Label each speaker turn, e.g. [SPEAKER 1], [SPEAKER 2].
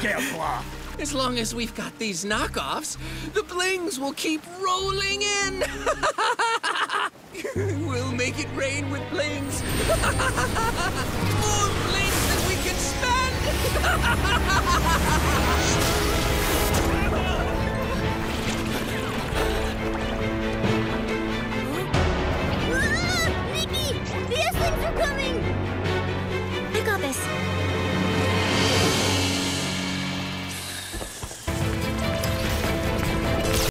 [SPEAKER 1] careful.
[SPEAKER 2] As long as we've got these knockoffs, the blings will keep rolling in. We'll make it rain with blings. More blings than we can spend.